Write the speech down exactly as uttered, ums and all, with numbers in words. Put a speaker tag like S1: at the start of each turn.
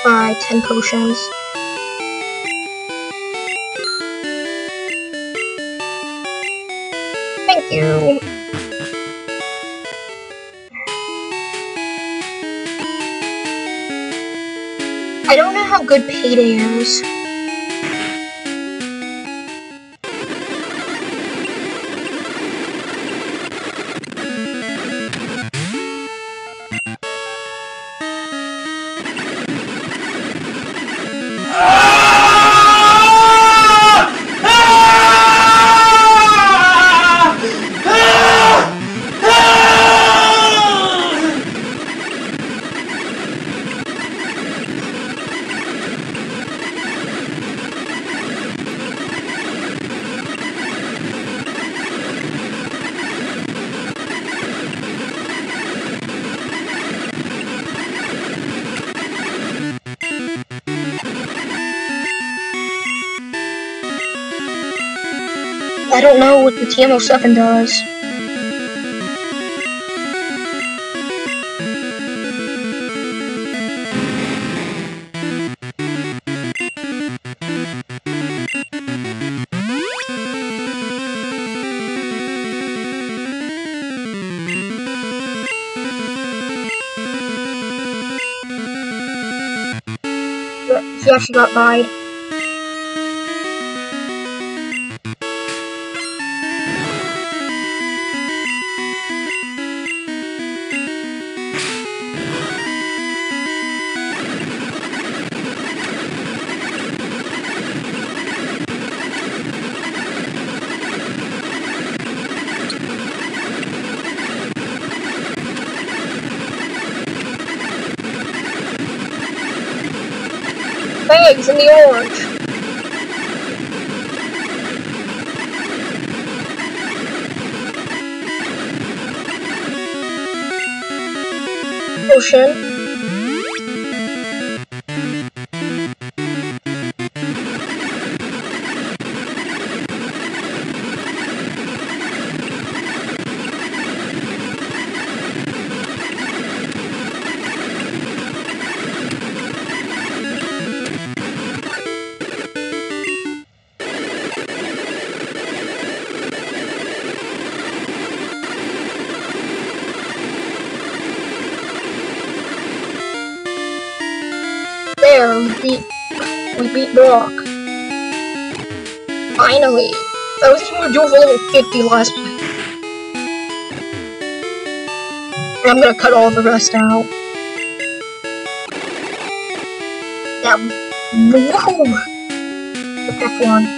S1: Alright, ten potions. Thank you. I don't know how good Payday is. I don't know what the T M oh seven does. He actually got buyed. Thanks, in the orange. Potion. There, we beat, we beat Brock. Finally. I was thinking we were doing for level fifty last play. And I'm gonna cut all the rest out. Yeah, whoa! The fifth one.